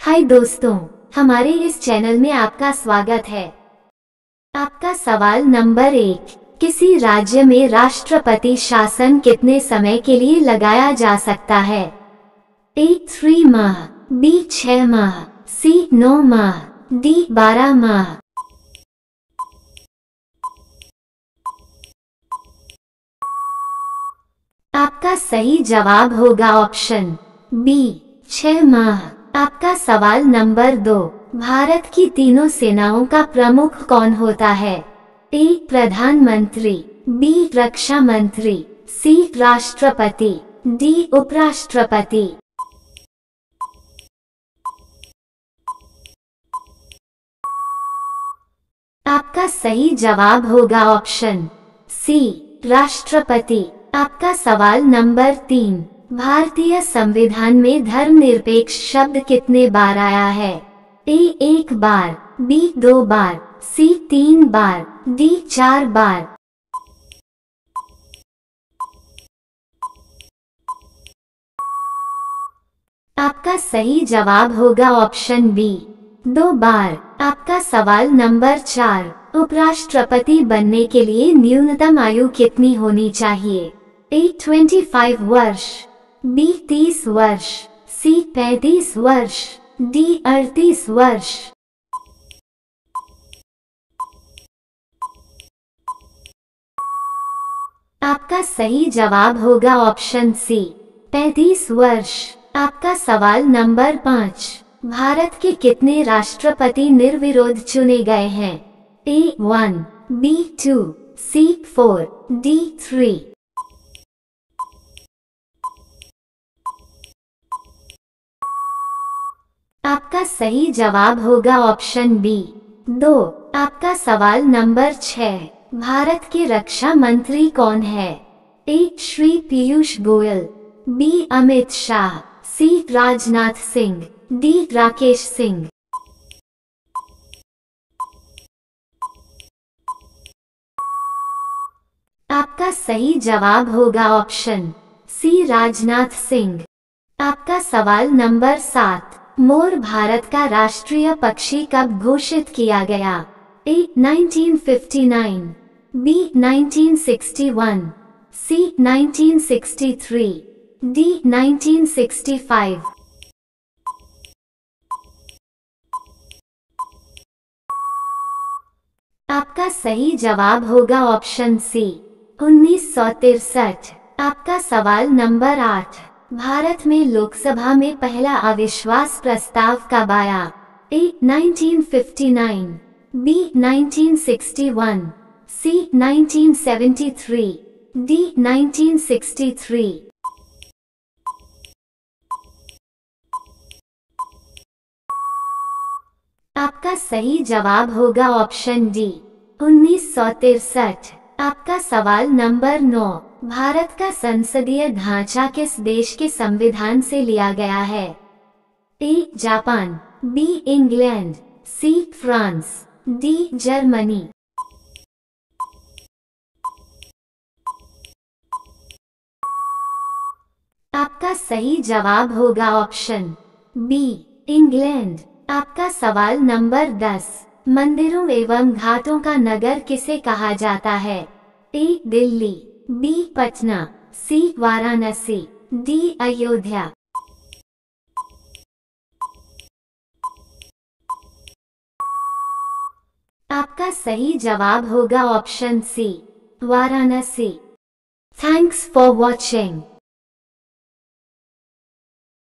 हाय दोस्तों, हमारे इस चैनल में आपका स्वागत है। आपका सवाल नंबर 1, किसी राज्य में राष्ट्रपति शासन कितने समय के लिए लगाया जा सकता है? A 3 माह, B 6 माह, C 9 माह, D 12 माह। आपका सही जवाब होगा ऑप्शन B 6 माह। आपका सवाल नंबर 2, भारत की तीनों सेनाओं का प्रमुख कौन होता है? A प्रधानमंत्री, B रक्षा मंत्री, C राष्ट्रपति, D उपराष्ट्रपति। आपका सही जवाब होगा ऑप्शन C राष्ट्रपति। आपका सवाल नंबर 3, भारतीय संविधान में धर्मनिरपेक्ष शब्द कितने बार आया है? A 1 bar, B 2 bar, C 3 bar, D 4 बार। आपका सही जवाब होगा ऑप्शन B 2 बार। आपका सवाल नंबर 4, उपराष्ट्रपति बनने के लिए न्यूनतम आयु कितनी होनी चाहिए? A 25 वर्ष, B 30 वर्ष, C 35 वर्ष, D 38 वर्ष। आपका सही जवाब होगा ऑप्शन C 35 वर्ष। आपका सवाल नंबर 5, भारत के कितने राष्ट्रपति निर्विरोध चुने गए हैं? A 1, B 2, C 4, D 3। आपका सही जवाब होगा ऑप्शन B 2। आपका सवाल नंबर 6, भारत के रक्षा मंत्री कौन है? A Shri Piyush Goyal, B Amit Shah, C Rajnath Singh, D Rakesh Singh. आपका सही जवाब होगा ऑप्शन C राजनाथ सिंह। आपका सवाल नंबर 7, मोर भारत का राष्ट्रीय पक्षी कब घोषित किया गया? A 1959, B 1961, C 1963, D 1965। आपका सही जवाब होगा ऑप्शन C 1963। आपका सवाल नंबर 8, भारत में लोकसभा में पहला अविश्वास प्रस्ताव कब आया? A 1959, B 1961, C 1973, D 1963। आपका सही जवाब होगा ऑप्शन D 1963। आपका सवाल नंबर 9, भारत का संसदीय ढांचा किस देश के संविधान से लिया गया है? A Japan, B England, C France, D Germany. आपका सही जवाब होगा ऑप्शन B इंग्लैंड। आपका सवाल नंबर 10, मंदिरों एवं घाटों का नगर किसे कहा जाता है? A Delhi, B Patna, C Varanasi, D Ayodhya. आपका सही जवाब होगा option C Varanasi. Thanks for watching.